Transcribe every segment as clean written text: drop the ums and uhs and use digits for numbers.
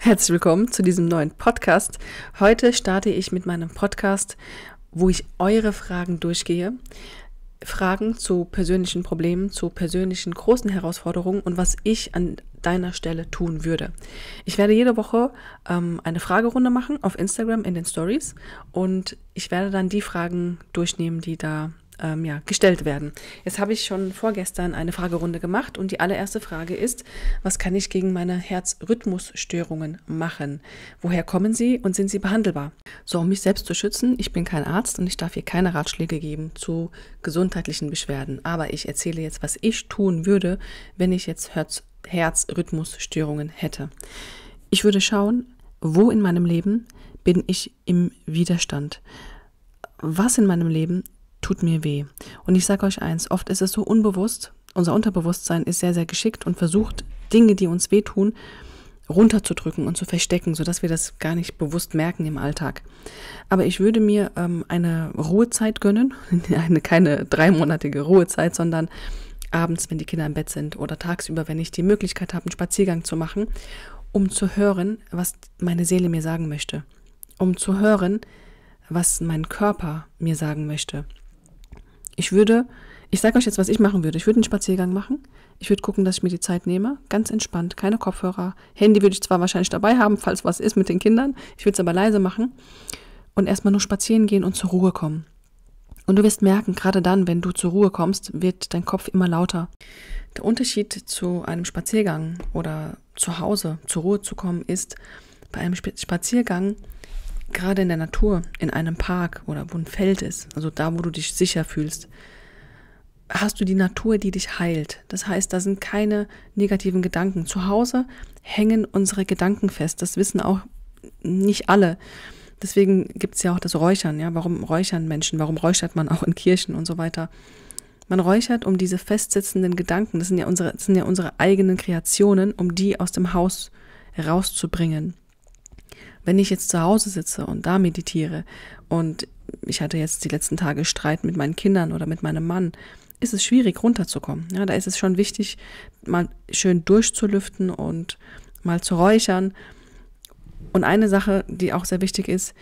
Herzlich willkommen zu diesem neuen Podcast. Heute starte ich mit meinem Podcast, wo ich eure Fragen durchgehe. Fragen zu persönlichen Problemen, zu persönlichen großen Herausforderungen und was ich an deiner Stelle tun würde. Ich werde jede Woche eine Fragerunde machen auf Instagram in den Stories und ich werde dann die Fragen durchnehmen, die da gestellt werden. Jetzt habe ich schon vorgestern eine Fragerunde gemacht und die allererste Frage ist, was kann ich gegen meine Herzrhythmusstörungen machen? Woher kommen sie und sind sie behandelbar? So, um mich selbst zu schützen, ich bin kein Arzt und ich darf hier keine Ratschläge geben zu gesundheitlichen Beschwerden, aber ich erzähle jetzt, was ich tun würde, wenn ich jetzt Herzrhythmusstörungen hätte. Ich würde schauen, wo in meinem Leben bin ich im Widerstand? Was in meinem Leben tut mir weh. Und ich sage euch eins, oft ist es so unbewusst, unser Unterbewusstsein ist sehr, sehr geschickt und versucht, Dinge, die uns wehtun, runterzudrücken und zu verstecken, sodass wir das gar nicht bewusst merken im Alltag. Aber ich würde mir eine Ruhezeit gönnen, keine 3-monatige Ruhezeit, sondern abends, wenn die Kinder im Bett sind oder tagsüber, wenn ich die Möglichkeit habe, einen Spaziergang zu machen, um zu hören, was meine Seele mir sagen möchte. Um zu hören, was mein Körper mir sagen möchte. Ich sage euch jetzt, was ich machen würde. Ich würde einen Spaziergang machen. Ich würde gucken, dass ich mir die Zeit nehme. Ganz entspannt, keine Kopfhörer. Handy würde ich zwar wahrscheinlich dabei haben, falls was ist mit den Kindern. Ich würde es aber leise machen. Und erstmal nur spazieren gehen und zur Ruhe kommen. Und du wirst merken, gerade dann, wenn du zur Ruhe kommst, wird dein Kopf immer lauter. Der Unterschied zu einem Spaziergang oder zu Hause zur Ruhe zu kommen ist, bei einem Spaziergang gerade in der Natur, in einem Park oder wo ein Feld ist, also da, wo du dich sicher fühlst, hast du die Natur, die dich heilt. Das heißt, da sind keine negativen Gedanken. Zu Hause hängen unsere Gedanken fest. Das wissen auch nicht alle. Deswegen gibt es ja auch das Räuchern. Ja? Warum räuchern Menschen? Warum räuchert man auch in Kirchen und so weiter? Man räuchert, um diese festsitzenden Gedanken, das sind ja unsere eigenen Kreationen, um die aus dem Haus rauszubringen. Wenn ich jetzt zu Hause sitze und da meditiere und ich hatte jetzt die letzten Tage Streit mit meinen Kindern oder mit meinem Mann, ist es schwierig runterzukommen. Ja, da ist es schon wichtig, mal schön durchzulüften und mal zu räuchern. Und eine Sache, die auch sehr wichtig ist,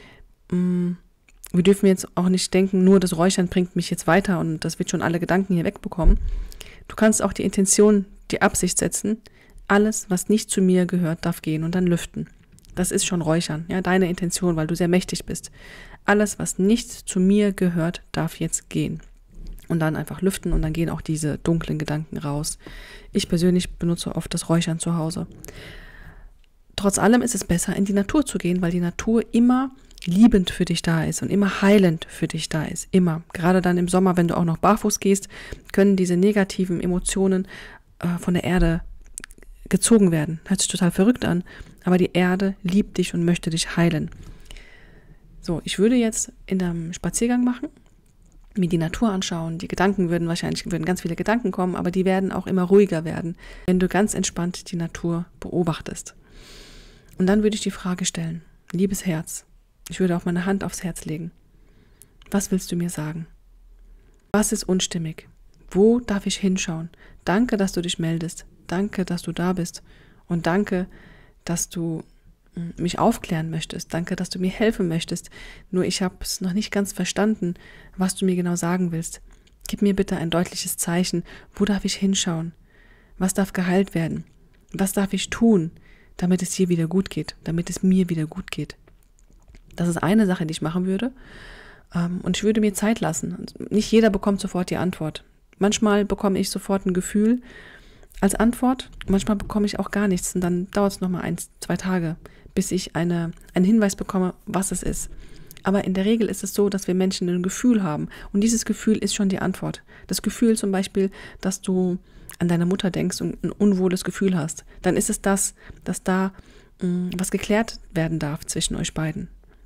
wir dürfen jetzt auch nicht denken, nur das Räuchern bringt mich jetzt weiter und das wird schon alle Gedanken hier wegbekommen. Du kannst auch die Intention, die Absicht setzen, alles, was nicht zu mir gehört, darf gehen und dann lüften. Das ist schon Räuchern, ja, deine Intention, weil du sehr mächtig bist. Alles, was nicht zu mir gehört, darf jetzt gehen. Und dann einfach lüften und dann gehen auch diese dunklen Gedanken raus. Ich persönlich benutze oft das Räuchern zu Hause. Trotz allem ist es besser, in die Natur zu gehen, weil die Natur immer liebend für dich da ist und immer heilend für dich da ist. Immer. Gerade dann im Sommer, wenn du auch noch barfuß gehst, können diese negativen Emotionen von der Erde gezogen werden. Hört sich total verrückt an, aber die Erde liebt dich und möchte dich heilen. So, ich würde jetzt in einem Spaziergang machen, mir die Natur anschauen, die Gedanken würden ganz viele Gedanken kommen, aber die werden auch immer ruhiger werden, wenn du ganz entspannt die Natur beobachtest. Und dann würde ich die Frage stellen, liebes Herz, ich würde auch meine Hand aufs Herz legen. Was willst du mir sagen? Was ist unstimmig? Wo darf ich hinschauen? Danke, dass du dich meldest. Danke, dass du da bist. Und danke, dass du mich aufklären möchtest. Danke, dass du mir helfen möchtest. Nur ich habe es noch nicht ganz verstanden, was du mir genau sagen willst. Gib mir bitte ein deutliches Zeichen. Wo darf ich hinschauen? Was darf geheilt werden? Was darf ich tun, damit es dir wieder gut geht? Damit es mir wieder gut geht? Das ist eine Sache, die ich machen würde. Und ich würde mir Zeit lassen. Nicht jeder bekommt sofort die Antwort. Manchmal bekomme ich sofort ein Gefühl als Antwort. Manchmal bekomme ich auch gar nichts. Und dann dauert es nochmal 1-2 Tage, bis ich einen Hinweis bekomme, was es ist. Aber in der Regel ist es so, dass wir Menschen ein Gefühl haben. Und dieses Gefühl ist schon die Antwort. Das Gefühl zum Beispiel, dass du an deine Mutter denkst und ein unwohles Gefühl hast. Dann ist es das, dass da was geklärt werden darf zwischen euch beiden.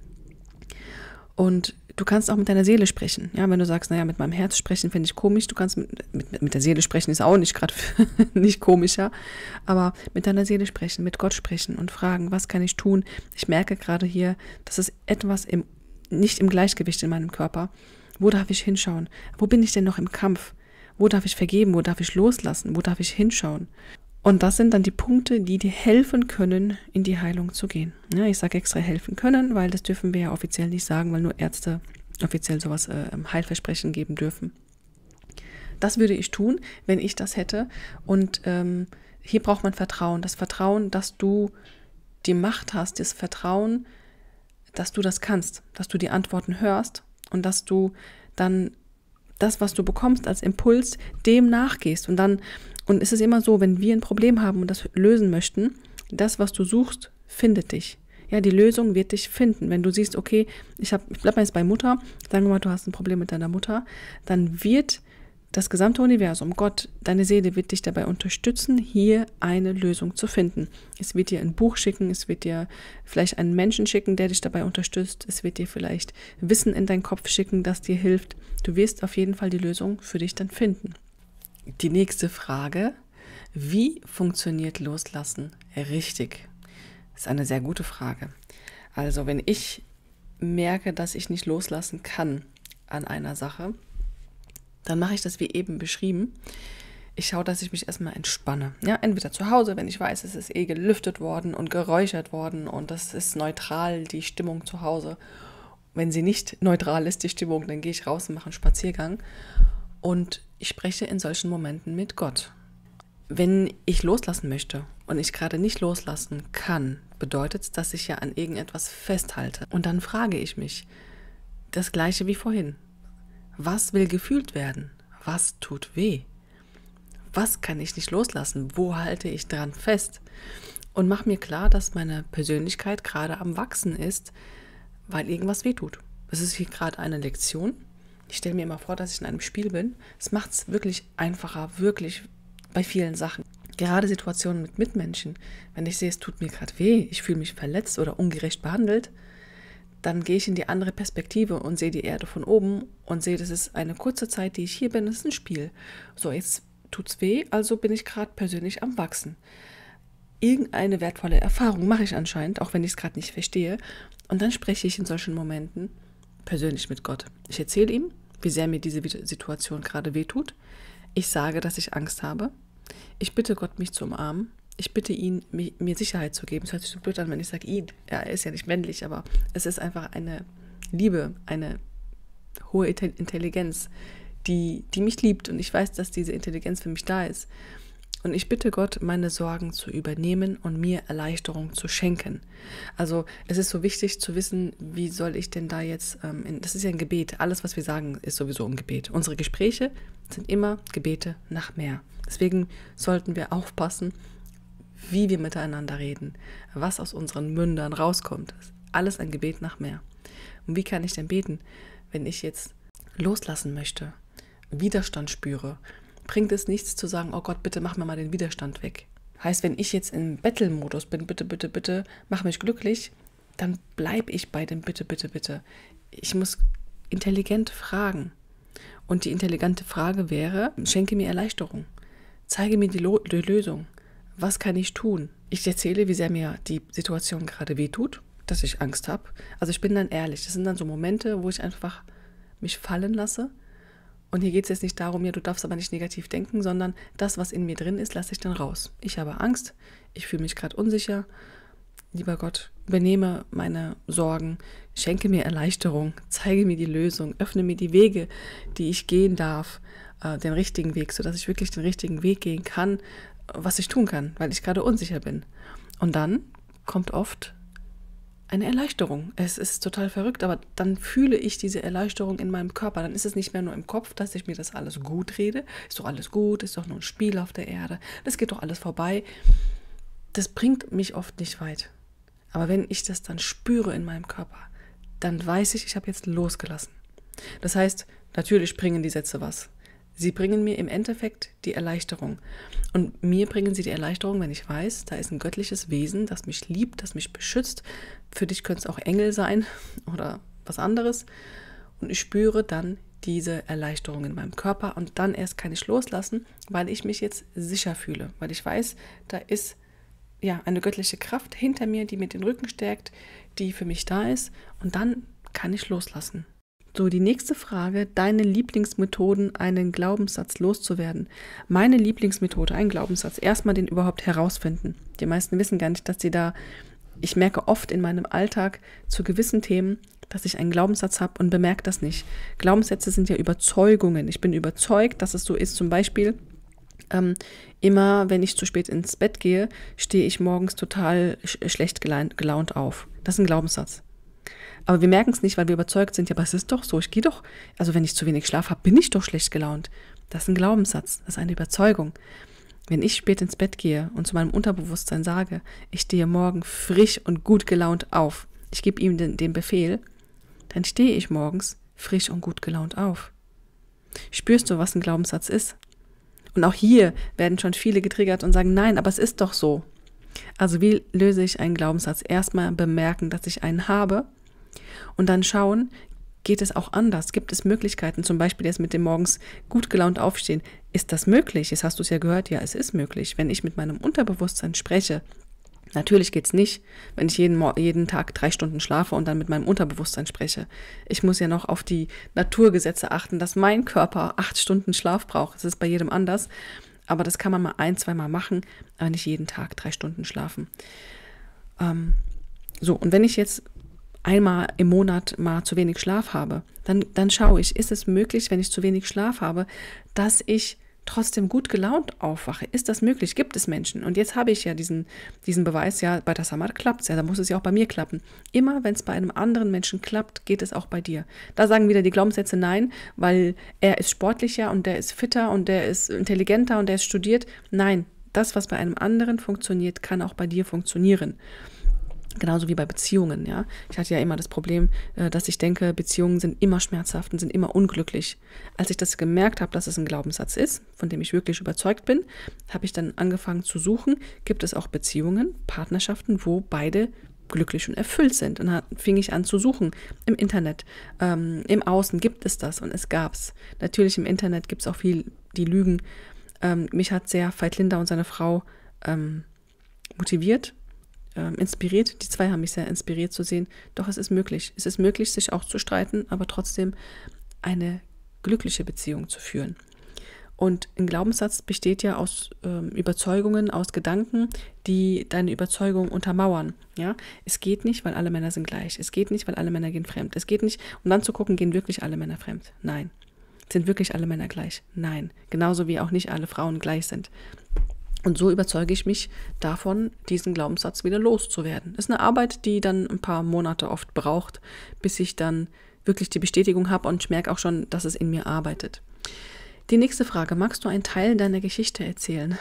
Und du kannst auch mit deiner Seele sprechen. Ja, wenn du sagst, naja, mit meinem Herz sprechen finde ich komisch. Du kannst mit der Seele sprechen, ist auch nicht gerade nicht komischer. Aber mit deiner Seele sprechen, mit Gott sprechen und fragen, was kann ich tun? Ich merke gerade hier, dass es etwas nicht im Gleichgewicht in meinem Körper. Wo darf ich hinschauen? Wo bin ich denn noch im Kampf? Wo darf ich vergeben? Wo darf ich loslassen? Wo darf ich hinschauen? Und das sind dann die Punkte, die dir helfen können, in die Heilung zu gehen. Ja, ich sage extra helfen können, weil das dürfen wir ja offiziell nicht sagen, weil nur Ärzte offiziell sowas Heilversprechen geben dürfen. Das würde ich tun, wenn ich das hätte. Und hier braucht man Vertrauen. Das Vertrauen, dass du die Macht hast, das Vertrauen, dass du das kannst, dass du die Antworten hörst und dass du dann das, was du bekommst als Impuls, dem nachgehst. Und es ist immer so, wenn wir ein Problem haben und das lösen möchten, das, was du suchst, findet dich. Ja, die Lösung wird dich finden. Wenn du siehst, okay, ich bleib mal jetzt bei Mutter, sagen wir mal, du hast ein Problem mit deiner Mutter, dann wird das gesamte Universum, Gott, deine Seele wird dich dabei unterstützen, hier eine Lösung zu finden. Es wird dir ein Buch schicken, es wird dir vielleicht einen Menschen schicken, der dich dabei unterstützt, es wird dir vielleicht Wissen in deinen Kopf schicken, das dir hilft. Du wirst auf jeden Fall die Lösung für dich dann finden. Die nächste Frage: Wie funktioniert Loslassen richtig? Das ist eine sehr gute Frage. Also wenn ich merke, dass ich nicht loslassen kann an einer Sache, dann mache ich das wie eben beschrieben. Ich schaue, dass ich mich erstmal entspanne. Ja, entweder zu Hause, wenn ich weiß, es ist gelüftet worden und geräuchert worden und das ist neutral, die Stimmung zu Hause. Wenn sie nicht neutral ist, die Stimmung, dann gehe ich raus und mache einen Spaziergang und ich spreche in solchen Momenten mit Gott. Wenn ich loslassen möchte und ich gerade nicht loslassen kann, bedeutet es, dass ich ja an irgendetwas festhalte. Und dann frage ich mich, das Gleiche wie vorhin. Was will gefühlt werden? Was tut weh? Was kann ich nicht loslassen? Wo halte ich dran fest? Und mach mir klar, dass meine Persönlichkeit gerade am Wachsen ist, weil irgendwas weh tut. Es ist hier gerade eine Lektion. Ich stelle mir immer vor, dass ich in einem Spiel bin. Es macht es wirklich einfacher, wirklich bei vielen Sachen. Gerade Situationen mit Mitmenschen. Wenn ich sehe, es tut mir gerade weh, ich fühle mich verletzt oder ungerecht behandelt, dann gehe ich in die andere Perspektive und sehe die Erde von oben und sehe, das ist eine kurze Zeit, die ich hier bin, das ist ein Spiel. So, jetzt tut's weh, also bin ich gerade persönlich am Wachsen. Irgendeine wertvolle Erfahrung mache ich anscheinend, auch wenn ich es gerade nicht verstehe. Und dann spreche ich in solchen Momenten persönlich mit Gott. Ich erzähle ihm, wie sehr mir diese Situation gerade wehtut. Ich sage, dass ich Angst habe. Ich bitte Gott, mich zu umarmen. Ich bitte ihn, mir Sicherheit zu geben. Es hört sich so blöd an, wenn ich sage ihn. Ja, er ist ja nicht männlich, aber es ist einfach eine Liebe, eine hohe Intelligenz, die mich liebt. Und ich weiß, dass diese Intelligenz für mich da ist. Und ich bitte Gott, meine Sorgen zu übernehmen und mir Erleichterung zu schenken. Also es ist so wichtig zu wissen, wie soll ich denn da jetzt, das ist ja ein Gebet, alles, was wir sagen, ist sowieso ein Gebet. Unsere Gespräche sind immer Gebete nach mehr. Deswegen sollten wir aufpassen, wie wir miteinander reden, was aus unseren Mündern rauskommt. Das ist alles ein Gebet nach mehr. Und wie kann ich denn beten, wenn ich jetzt loslassen möchte, Widerstand spüre? Bringt es nichts zu sagen, oh Gott, bitte mach mir mal den Widerstand weg. Heißt, wenn ich jetzt im Bettelmodus bin, bitte, bitte, bitte, mach mich glücklich, dann bleibe ich bei dem bitte, bitte, bitte. Ich muss intelligent fragen. Und die intelligente Frage wäre, schenke mir Erleichterung. Zeige mir die Lösung. Was kann ich tun? Ich erzähle, wie sehr mir die Situation gerade wehtut, dass ich Angst habe. Also ich bin dann ehrlich. Das sind dann so Momente, wo ich einfach mich fallen lasse. Und hier geht es jetzt nicht darum, ja, du darfst aber nicht negativ denken, sondern das, was in mir drin ist, lasse ich dann raus. Ich habe Angst, ich fühle mich gerade unsicher. Lieber Gott, übernehme meine Sorgen, schenke mir Erleichterung, zeige mir die Lösung, öffne mir die Wege, die ich gehen darf, den richtigen Weg, sodass ich wirklich den richtigen Weg gehen kann, was ich tun kann, weil ich gerade unsicher bin. Und dann kommt oft eine Erleichterung. Es ist total verrückt, aber dann fühle ich diese Erleichterung in meinem Körper. Dann ist es nicht mehr nur im Kopf, dass ich mir das alles gut rede. Ist doch alles gut, ist doch nur ein Spiel auf der Erde. Das geht doch alles vorbei. Das bringt mich oft nicht weit. Aber wenn ich das dann spüre in meinem Körper, dann weiß ich habe jetzt losgelassen. Das heißt, natürlich bringen die Sätze was. Sie bringen mir im Endeffekt die Erleichterung. Und mir bringen sie die Erleichterung, wenn ich weiß, da ist ein göttliches Wesen, das mich liebt, das mich beschützt. Für dich können es auch Engel sein oder was anderes. Und ich spüre dann diese Erleichterung in meinem Körper. Und dann erst kann ich loslassen, weil ich mich jetzt sicher fühle. Weil ich weiß, da ist ja eine göttliche Kraft hinter mir, die mir den Rücken stärkt, die für mich da ist. Und dann kann ich loslassen. So, die nächste Frage, deine Lieblingsmethoden, einen Glaubenssatz loszuwerden. Meine Lieblingsmethode, ein Glaubenssatz, erstmal den überhaupt herausfinden. Die meisten wissen gar nicht, dass ich merke oft in meinem Alltag zu gewissen Themen, dass ich einen Glaubenssatz habe und bemerke das nicht. Glaubenssätze sind ja Überzeugungen. Ich bin überzeugt, dass es so ist. Zum Beispiel, immer wenn ich zu spät ins Bett gehe, stehe ich morgens total schlecht gelaunt auf. Das ist ein Glaubenssatz. Aber wir merken es nicht, weil wir überzeugt sind, ja, aber es ist doch so, wenn ich zu wenig Schlaf habe, bin ich doch schlecht gelaunt. Das ist ein Glaubenssatz, das ist eine Überzeugung. Wenn ich spät ins Bett gehe und zu meinem Unterbewusstsein sage, ich stehe morgen frisch und gut gelaunt auf, ich gebe ihm den Befehl, dann stehe ich morgens frisch und gut gelaunt auf. Spürst du, was ein Glaubenssatz ist? Und auch hier werden schon viele getriggert und sagen, nein, aber es ist doch so. Also wie löse ich einen Glaubenssatz? Erstmal bemerken, dass ich einen habe und dann schauen, geht es auch anders? Gibt es Möglichkeiten? Zum Beispiel jetzt mit dem morgens gut gelaunt aufstehen. Ist das möglich? Jetzt hast du es ja gehört. Ja, es ist möglich. Wenn ich mit meinem Unterbewusstsein spreche, natürlich geht es nicht, wenn ich jeden Tag 3 Stunden schlafe und dann mit meinem Unterbewusstsein spreche. Ich muss ja noch auf die Naturgesetze achten, dass mein Körper 8 Stunden Schlaf braucht. Das ist bei jedem anders. Aber das kann man mal 1-2 Mal machen, aber nicht jeden Tag 3 Stunden schlafen. Und wenn ich jetzt einmal im Monat mal zu wenig Schlaf habe, dann schaue ich, ist es möglich, wenn ich zu wenig Schlaf habe, dass ich trotzdem gut gelaunt aufwache? Ist das möglich? Gibt es Menschen? Und jetzt habe ich ja diesen Beweis, ja, bei der Samar klappt es ja, da muss es ja auch bei mir klappen. Immer wenn es bei einem anderen Menschen klappt, geht es auch bei dir. Da sagen wieder die Glaubenssätze nein, weil er ist sportlicher und der ist fitter und der ist intelligenter und der ist studiert. Nein, das, was bei einem anderen funktioniert, kann auch bei dir funktionieren. Genauso wie bei Beziehungen, ja. Ich hatte ja immer das Problem, dass ich denke, Beziehungen sind immer schmerzhaft und sind immer unglücklich. Als ich das gemerkt habe, dass es ein Glaubenssatz ist, von dem ich wirklich überzeugt bin, habe ich dann angefangen zu suchen, gibt es auch Beziehungen, Partnerschaften, wo beide glücklich und erfüllt sind. Und dann fing ich an zu suchen im Internet, im Außen gibt es das und es gab's. Natürlich im Internet gibt es auch viel, die lügen. Mich hat sehr Veit Linder und seine Frau motiviert, inspiriert. Die 2 haben mich sehr inspiriert zu sehen. Doch es ist möglich. Es ist möglich, sich auch zu streiten, aber trotzdem eine glückliche Beziehung zu führen. Und ein Glaubenssatz besteht ja aus Überzeugungen, aus Gedanken, die deine Überzeugung untermauern. Ja? Es geht nicht, weil alle Männer sind gleich. Es geht nicht, weil alle Männer gehen fremd. Es geht nicht, um dann zu gucken, gehen wirklich alle Männer fremd. Nein. Sind wirklich alle Männer gleich? Nein. Genauso wie auch nicht alle Frauen gleich sind. Und so überzeuge ich mich davon, diesen Glaubenssatz wieder loszuwerden. Das ist eine Arbeit, die dann ein paar Monate oft braucht, bis ich dann wirklich die Bestätigung habe und ich merke auch schon, dass es in mir arbeitet. Die nächste Frage, magst du einen Teil deiner Geschichte erzählen?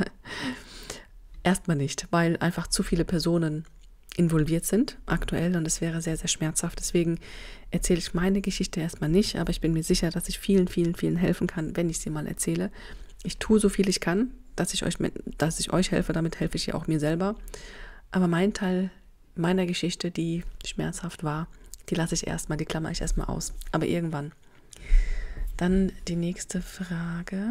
Erstmal nicht, weil einfach zu viele Personen involviert sind aktuell und es wäre sehr, sehr schmerzhaft. Deswegen erzähle ich meine Geschichte erstmal nicht, aber ich bin mir sicher, dass ich vielen, vielen, vielen helfen kann, wenn ich sie mal erzähle. Ich tue so viel ich kann, dass ich euch helfe, damit helfe ich ja auch mir selber. Aber mein Teil meiner Geschichte, die schmerzhaft war, die klammere ich erstmal aus. Aber irgendwann. Dann die nächste Frage.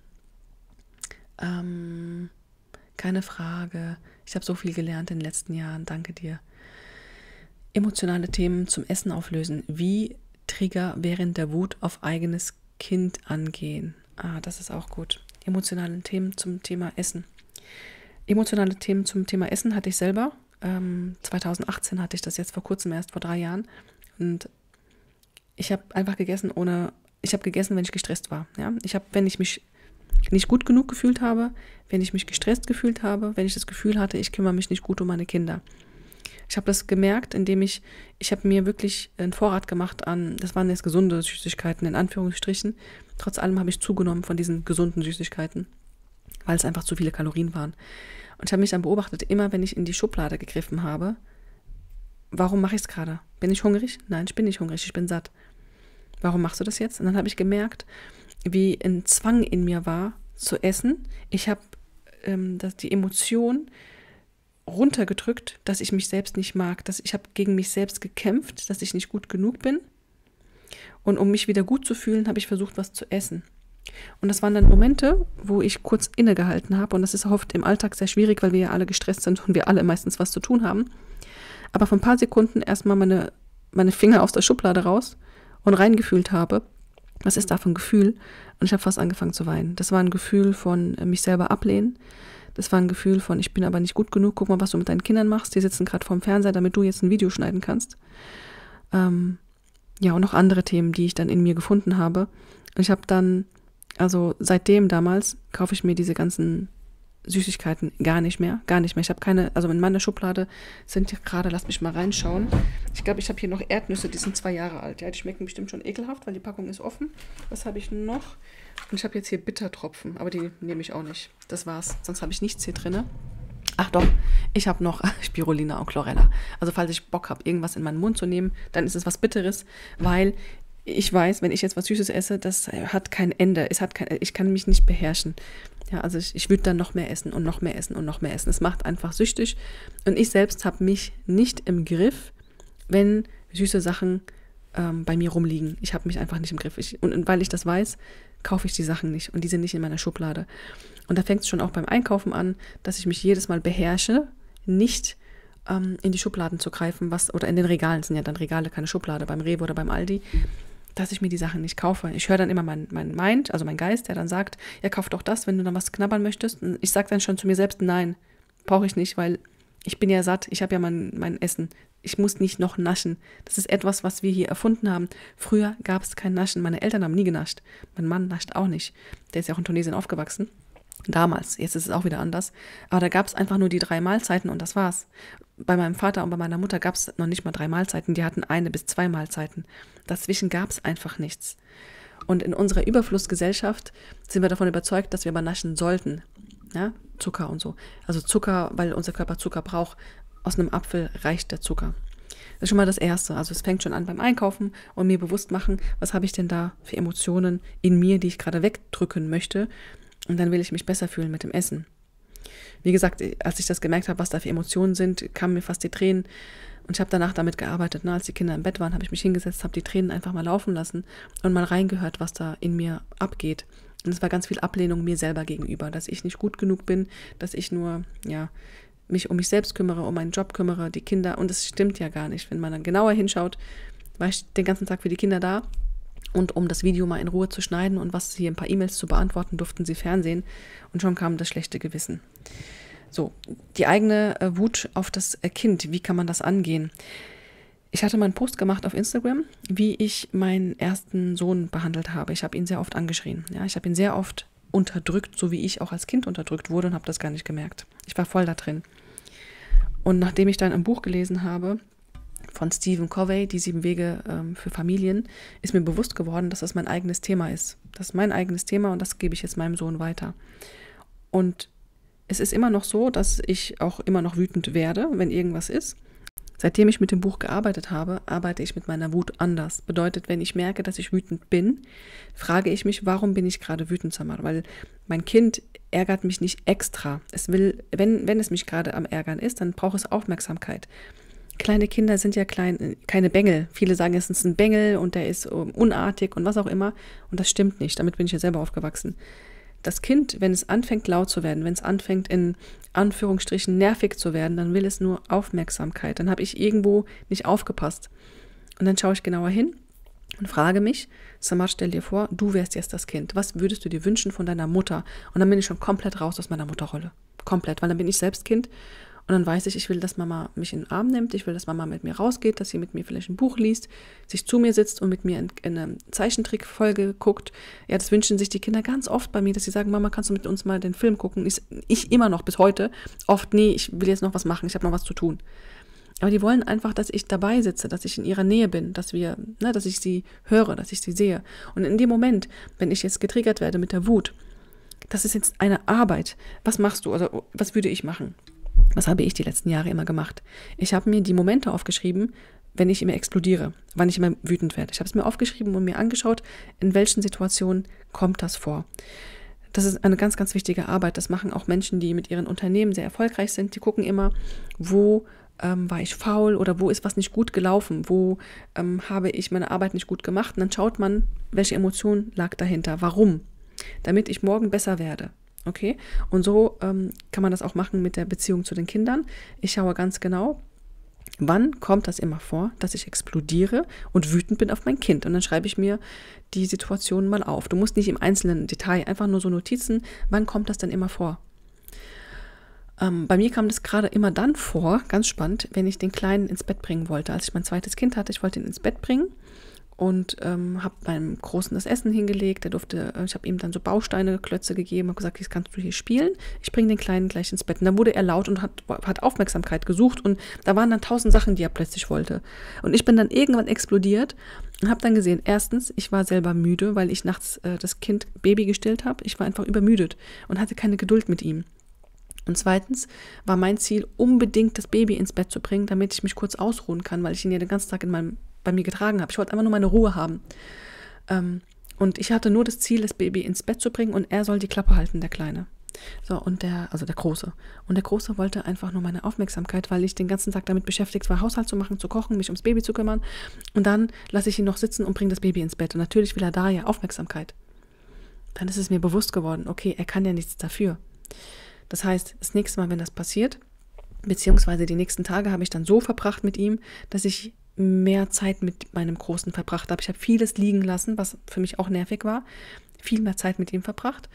Keine Frage. Ich habe so viel gelernt in den letzten Jahren. Danke dir. Emotionale Themen zum Essen auflösen. Wie Trigger während der Wut auf eigenes Kind angehen. Das ist auch gut. Emotionale Themen zum Thema Essen. Emotionale Themen zum Thema Essen hatte ich selber. 2018 hatte ich das jetzt vor kurzem erst, vor 3 Jahren. Und ich habe einfach gegessen, wenn ich gestresst war. Ja? Wenn ich mich nicht gut genug gefühlt habe, wenn ich mich gestresst gefühlt habe, wenn ich das Gefühl hatte, ich kümmere mich nicht gut um meine Kinder. Ich habe das gemerkt, indem ich habe mir wirklich einen Vorrat gemacht das waren jetzt gesunde Süßigkeiten in Anführungsstrichen. Trotz allem habe ich zugenommen von diesen gesunden Süßigkeiten, weil es einfach zu viele Kalorien waren. Und ich habe mich dann beobachtet, immer wenn ich in die Schublade gegriffen habe, warum mache ich es gerade? Bin ich hungrig? Nein, ich bin nicht hungrig, ich bin satt. Warum machst du das jetzt? Und dann habe ich gemerkt, wie ein Zwang in mir war, zu essen. Ich habe die Emotion runtergedrückt, dass ich mich selbst nicht mag, ich habe gegen mich selbst gekämpft, dass ich nicht gut genug bin. Und um mich wieder gut zu fühlen, habe ich versucht, was zu essen. Und das waren dann Momente, wo ich kurz innegehalten habe. Und das ist oft im Alltag sehr schwierig, weil wir ja alle gestresst sind und wir alle meistens was zu tun haben. Aber von ein paar Sekunden erstmal meine Finger aus der Schublade raus und reingefühlt habe, was ist da für ein Gefühl? Und ich habe fast angefangen zu weinen. Das war ein Gefühl von mich selber ablehnen. Das war ein Gefühl von, ich bin aber nicht gut genug. Guck mal, was du mit deinen Kindern machst. Die sitzen gerade vorm Fernseher, damit du jetzt ein Video schneiden kannst. Und noch andere Themen, die ich dann in mir gefunden habe. Und ich habe dann, also seitdem damals, kaufe ich mir diese ganzen Süßigkeiten gar nicht mehr. Ich habe keine, also in meiner Schublade sind hier gerade, lass mich mal reinschauen. Ich glaube, ich habe hier noch Erdnüsse, die sind 2 Jahre alt. Ja, die schmecken bestimmt schon ekelhaft, weil die Packung ist offen. Was habe ich noch? Und ich habe jetzt hier Bittertropfen, aber die nehme ich auch nicht. Das war's, sonst habe ich nichts hier drin. Ach doch, ich habe noch Spirulina und Chlorella. Also falls ich Bock habe, irgendwas in meinen Mund zu nehmen, dann ist es was Bitteres, weil ich weiß, wenn ich jetzt was Süßes esse, das hat kein Ende. Ich kann mich nicht beherrschen. Ja, also ich würde dann noch mehr essen und noch mehr essen und noch mehr essen. Es macht einfach süchtig. Und ich selbst habe mich nicht im Griff, wenn süße Sachen bei mir rumliegen. Ich habe mich einfach nicht im Griff. Und weil ich das weiß, kaufe ich die Sachen nicht. Und die sind nicht in meiner Schublade. Und da fängt es schon auch beim Einkaufen an, dass ich mich jedes Mal beherrsche, nicht in die Schubladen zu greifen, oder in den Regalen, sind ja dann Regale, keine Schublade, beim Rewe oder beim Aldi, dass ich mir die Sachen nicht kaufe. Ich höre dann immer mein Mind, also mein Geist, der dann sagt, ja, kauf doch das, wenn du dann was knabbern möchtest. Und ich sage dann schon zu mir selbst, nein, brauche ich nicht, weil ich bin ja satt, ich habe ja mein Essen. Ich muss nicht noch naschen. Das ist etwas, was wir hier erfunden haben. Früher gab es kein Naschen. Meine Eltern haben nie genascht. Mein Mann nascht auch nicht. Der ist ja auch in Tunesien aufgewachsen. Damals, jetzt ist es auch wieder anders. Aber da gab es einfach nur die 3 Mahlzeiten und das war's. Bei meinem Vater und bei meiner Mutter gab es noch nicht mal 3 Mahlzeiten. Die hatten 1 bis 2 Mahlzeiten. Dazwischen gab es einfach nichts. Und in unserer Überflussgesellschaft sind wir davon überzeugt, dass wir aber naschen sollten. Ja? Zucker und so. Also Zucker, weil unser Körper Zucker braucht. Aus einem Apfel reicht der Zucker. Das ist schon mal das Erste. Also es fängt schon an beim Einkaufen und mir bewusst machen, was habe ich denn da für Emotionen in mir, die ich gerade wegdrücken möchte. Und dann will ich mich besser fühlen mit dem Essen. Wie gesagt, als ich das gemerkt habe, was da für Emotionen sind, kamen mir fast die Tränen. Und ich habe danach damit gearbeitet. Als die Kinder im Bett waren, habe ich mich hingesetzt, habe die Tränen einfach mal laufen lassen und mal reingehört, was da in mir abgeht. Und es war ganz viel Ablehnung mir selber gegenüber, dass ich nicht gut genug bin, dass ich nur, mich um mich selbst kümmere, um meinen Job kümmere, die Kinder. Und es stimmt ja gar nicht. Wenn man dann genauer hinschaut, war ich den ganzen Tag für die Kinder da. Und um das Video mal in Ruhe zu schneiden und was hier ein paar E-Mails zu beantworten, durften sie fernsehen. Und schon kam das schlechte Gewissen. So, die eigene Wut auf das Kind, wie kann man das angehen? Ich hatte mal einen Post gemacht auf Instagram, wie ich meinen ersten Sohn behandelt habe. Ich habe ihn sehr oft angeschrien. Ja, ich habe ihn sehr oft unterdrückt, so wie ich auch als Kind unterdrückt wurde und habe das gar nicht gemerkt. Ich war voll da drin. Und nachdem ich dann ein Buch gelesen habe von Stephen Covey, die 7 Wege für Familien, ist mir bewusst geworden, dass das mein eigenes Thema ist. Das ist mein eigenes Thema und das gebe ich jetzt meinem Sohn weiter. Und es ist immer noch so, dass ich auch immer noch wütend werde, wenn irgendwas ist. Seitdem ich mit dem Buch gearbeitet habe, arbeite ich mit meiner Wut anders. Bedeutet, wenn ich merke, dass ich wütend bin, frage ich mich, warum bin ich gerade wütend, Samar? Weil mein Kind ärgert mich nicht extra. Es will, wenn es mich gerade am Ärgern ist, dann braucht es Aufmerksamkeit. Kleine Kinder sind ja keine Bengel. Viele sagen, es ist ein Bengel und der ist unartig und was auch immer. Und das stimmt nicht. Damit bin ich ja selber aufgewachsen. Das Kind, wenn es anfängt laut zu werden, wenn es anfängt in Anführungsstrichen nervig zu werden, dann will es nur Aufmerksamkeit. Dann habe ich irgendwo nicht aufgepasst. Und dann schaue ich genauer hin und frage mich, Samar, stell dir vor, du wärst jetzt das Kind. Was würdest du dir wünschen von deiner Mutter? Und dann bin ich schon komplett raus aus meiner Mutterrolle. Komplett, weil dann bin ich selbst Kind. Und dann weiß ich will, dass Mama mich in den Arm nimmt, ich will, dass Mama mit mir rausgeht, dass sie mit mir vielleicht ein Buch liest, sich zu mir sitzt und mit mir in eine Zeichentrickfolge guckt. Ja, das wünschen sich die Kinder ganz oft bei mir, dass sie sagen, Mama, kannst du mit uns mal den Film gucken? Ich immer noch bis heute oft, nee, ich will jetzt noch was machen, ich habe noch was zu tun. Aber die wollen einfach, dass ich dabei sitze, dass ich in ihrer Nähe bin, dass ich sie höre, dass ich sie sehe. Und in dem Moment, wenn ich jetzt getriggert werde mit der Wut, das ist jetzt eine Arbeit. Was machst du? Also, was würde ich machen? Was habe ich die letzten Jahre immer gemacht? Ich habe mir die Momente aufgeschrieben, wenn ich immer explodiere, wann ich immer wütend werde. Ich habe es mir aufgeschrieben und mir angeschaut, in welchen Situationen kommt das vor. Das ist eine ganz, ganz wichtige Arbeit. Das machen auch Menschen, die mit ihren Unternehmen sehr erfolgreich sind. Die gucken immer, wo war ich faul oder wo ist was nicht gut gelaufen, wo habe ich meine Arbeit nicht gut gemacht. Und dann schaut man, welche Emotion lag dahinter, warum, damit ich morgen besser werde. Okay, und so kann man das auch machen mit der Beziehung zu den Kindern. Ich schaue ganz genau, Wann kommt das immer vor, dass ich explodiere und wütend bin auf mein Kind? Und dann schreibe ich mir die Situation mal auf. Du musst nicht im einzelnen Detail, einfach nur so Notizen. Wann kommt das denn immer vor? Bei mir kam das gerade immer dann vor, ganz spannend, wenn ich den Kleinen ins Bett bringen wollte. Als ich mein zweites Kind hatte, ich wollte ihn ins Bett bringen und habe meinem Großen das Essen hingelegt. Ich habe ihm dann so Bausteine, Klötze gegeben, habe gesagt, jetzt kannst du hier spielen. Ich bringe den Kleinen gleich ins Bett. Und dann wurde er laut und hat Aufmerksamkeit gesucht und da waren dann 1000 Sachen, die er plötzlich wollte. Und ich bin dann irgendwann explodiert und habe dann gesehen, erstens, ich war selber müde, weil ich nachts das Baby gestillt habe. Ich war einfach übermüdet und hatte keine Geduld mit ihm. Und zweitens war mein Ziel, unbedingt das Baby ins Bett zu bringen, damit ich mich kurz ausruhen kann, weil ich ihn ja den ganzen Tag bei mir getragen habe. Ich wollte einfach nur meine Ruhe haben. Und ich hatte nur das Ziel, das Baby ins Bett zu bringen und er soll die Klappe halten, der Kleine. So, der Große. Und der Große wollte einfach nur meine Aufmerksamkeit, weil ich den ganzen Tag damit beschäftigt war, Haushalt zu machen, zu kochen, mich ums Baby zu kümmern. Und dann lasse ich ihn noch sitzen und bringe das Baby ins Bett. Und natürlich will er da ja Aufmerksamkeit. Dann ist es mir bewusst geworden, okay, er kann ja nichts dafür. Das heißt, das nächste Mal, wenn das passiert, beziehungsweise die nächsten Tage habe ich dann so verbracht mit ihm, dass ich mehr Zeit mit meinem Großen verbracht habe. Ich habe vieles liegen lassen, was für mich auch nervig war. Viel mehr Zeit mit ihm verbracht.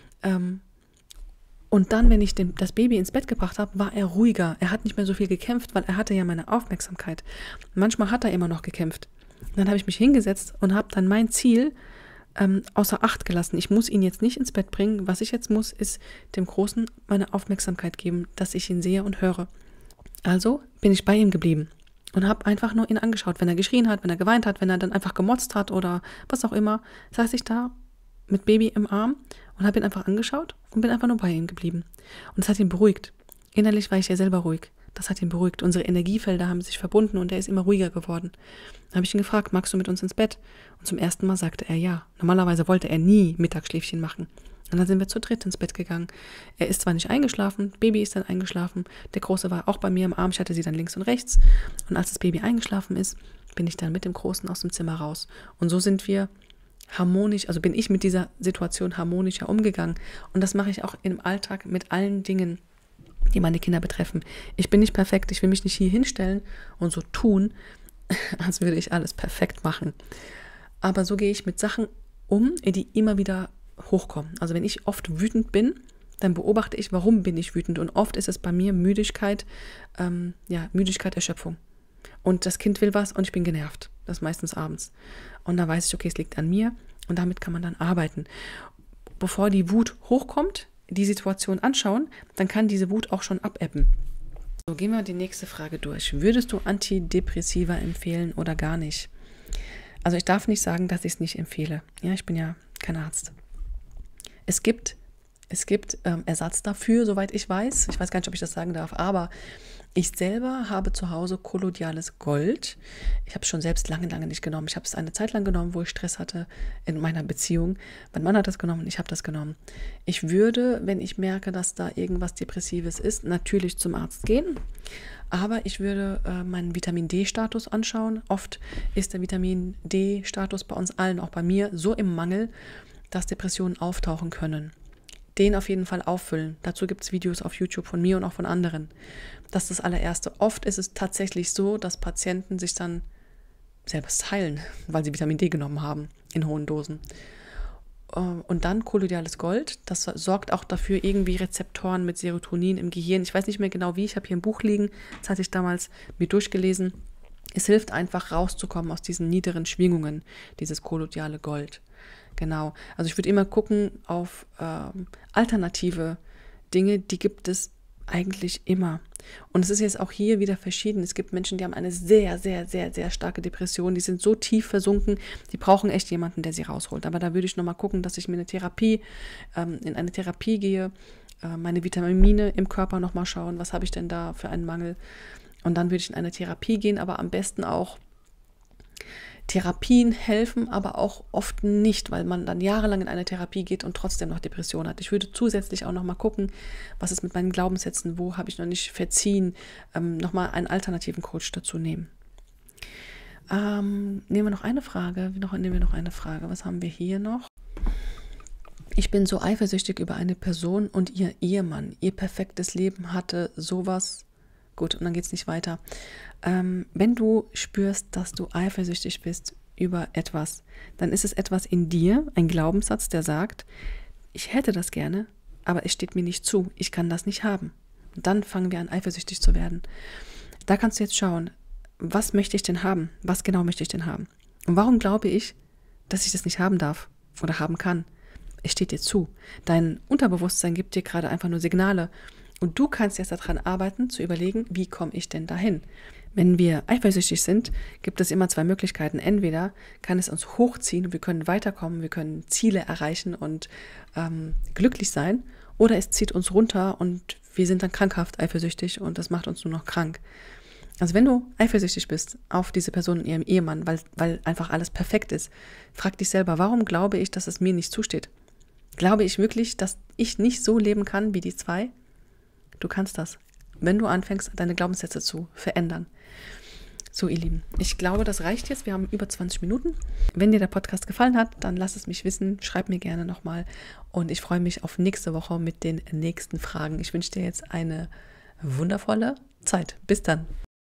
Und dann, wenn ich das Baby ins Bett gebracht habe, war er ruhiger. Er hat nicht mehr so viel gekämpft, weil er hatte ja meine Aufmerksamkeit. Manchmal hat er immer noch gekämpft. Und dann habe ich mich hingesetzt und habe dann mein Ziel außer Acht gelassen. Ich muss ihn jetzt nicht ins Bett bringen. Was ich jetzt muss, ist dem Großen meine Aufmerksamkeit geben, dass ich ihn sehe und höre. Also bin ich bei ihm geblieben und habe einfach nur ihn angeschaut. Wenn er geschrien hat, wenn er geweint hat, wenn er dann einfach gemotzt hat oder was auch immer, saß ich da mit Baby im Arm und habe ihn einfach angeschaut und bin einfach nur bei ihm geblieben. Und es hat ihn beruhigt. Innerlich war ich ja selber ruhig. Das hat ihn beruhigt. Unsere Energiefelder haben sich verbunden und er ist immer ruhiger geworden. Dann habe ich ihn gefragt, magst du mit uns ins Bett? Und zum ersten Mal sagte er ja. Normalerweise wollte er nie Mittagsschläfchen machen. Und dann sind wir zu dritt ins Bett gegangen. Er ist zwar nicht eingeschlafen, Baby ist dann eingeschlafen. Der Große war auch bei mir im Arm, ich hatte sie dann links und rechts. Und als das Baby eingeschlafen ist, bin ich dann mit dem Großen aus dem Zimmer raus. Und so sind wir harmonisch, also bin ich mit dieser Situation harmonischer umgegangen. Und das mache ich auch im Alltag mit allen Dingen, die meine Kinder betreffen. Ich bin nicht perfekt, ich will mich nicht hier hinstellen und so tun, als würde ich alles perfekt machen. Aber so gehe ich mit Sachen um, die immer wieder hochkommen. Also wenn ich oft wütend bin, dann beobachte ich, warum bin ich wütend. Und oft ist es bei mir Müdigkeit, Erschöpfung. Und das Kind will was und ich bin genervt. Das ist meistens abends. Und da weiß ich, okay, es liegt an mir und damit kann man dann arbeiten. Bevor die Wut hochkommt, die Situation anschauen, dann kann diese Wut auch schon abebben. So, gehen wir die nächste Frage durch. Würdest du Antidepressiva empfehlen oder gar nicht? Also ich darf nicht sagen, dass ich es nicht empfehle. Ja, ich bin ja kein Arzt. Es gibt Ersatz dafür, soweit ich weiß. Ich weiß gar nicht, ob ich das sagen darf, aber ich selber habe zu Hause kolloidales Gold. Ich habe es schon selbst lange nicht genommen. Ich habe es eine Zeit lang genommen, wo ich Stress hatte in meiner Beziehung. Mein Mann hat das genommen und ich habe das genommen. Ich würde, wenn ich merke, dass da irgendwas Depressives ist, natürlich zum Arzt gehen. Aber ich würde meinen Vitamin-D-Status anschauen. Oft ist der Vitamin-D-Status bei uns allen, auch bei mir, so im Mangel, dass Depressionen auftauchen können. Den auf jeden Fall auffüllen. Dazu gibt es Videos auf YouTube von mir und auch von anderen. Das ist das allererste. Oft ist es tatsächlich so, dass Patienten sich dann selbst heilen, weil sie Vitamin D genommen haben in hohen Dosen. Und dann kolloidales Gold, das sorgt auch dafür, irgendwie Rezeptoren mit Serotonin im Gehirn. Ich weiß nicht mehr genau wie, ich habe hier ein Buch liegen, das hatte ich damals mir durchgelesen. Es hilft einfach rauszukommen aus diesen niederen Schwingungen, dieses kolloidale Gold. Genau, also ich würde immer gucken auf alternative Dinge, die gibt es eigentlich immer. Und es ist jetzt auch hier wieder verschieden. Es gibt Menschen, die haben eine sehr, sehr, sehr, sehr starke Depression, die sind so tief versunken, die brauchen echt jemanden, der sie rausholt. Aber da würde ich nochmal gucken, dass ich mir in eine Therapie gehe, meine Vitamine im Körper nochmal schauen, was habe ich denn da für einen Mangel. Und dann würde ich in eine Therapie gehen, aber am besten auch Therapien helfen, aber auch oft nicht, weil man dann jahrelang in eine Therapie geht und trotzdem noch Depression hat. Ich würde zusätzlich auch nochmal gucken, was ist mit meinen Glaubenssätzen, wo habe ich noch nicht verziehen, nochmal einen alternativen Coach dazu nehmen. Nehmen wir noch eine Frage. Was haben wir hier noch? Ich bin so eifersüchtig über eine Person und ihr Ehemann. Ihr perfektes Leben hatte sowas Gut, und dann geht es nicht weiter. Wenn du spürst, dass du eifersüchtig bist über etwas, dann ist es etwas in dir, ein Glaubenssatz, der sagt, ich hätte das gerne, aber es steht mir nicht zu, ich kann das nicht haben. Und dann fangen wir an, eifersüchtig zu werden. Da kannst du jetzt schauen, was möchte ich denn haben? Was genau möchte ich denn haben? Und warum glaube ich, dass ich das nicht haben darf oder haben kann? Es steht dir zu. Dein Unterbewusstsein gibt dir gerade einfach nur Signale. Und du kannst jetzt daran arbeiten, zu überlegen, wie komme ich denn dahin? Wenn wir eifersüchtig sind, gibt es immer zwei Möglichkeiten. Entweder kann es uns hochziehen, wir können weiterkommen, wir können Ziele erreichen und glücklich sein, oder es zieht uns runter und wir sind dann krankhaft eifersüchtig und das macht uns nur noch krank. Also wenn du eifersüchtig bist auf diese Person und ihrem Ehemann, weil einfach alles perfekt ist, frag dich selber, warum glaube ich, dass es mir nicht zusteht? Glaube ich wirklich, dass ich nicht so leben kann wie die zwei? Du kannst das, wenn du anfängst, deine Glaubenssätze zu verändern. So, ihr Lieben, ich glaube, das reicht jetzt. Wir haben über 20 Minuten. Wenn dir der Podcast gefallen hat, dann lass es mich wissen. Schreib mir gerne nochmal. Und ich freue mich auf nächste Woche mit den nächsten Fragen. Ich wünsche dir jetzt eine wundervolle Zeit. Bis dann.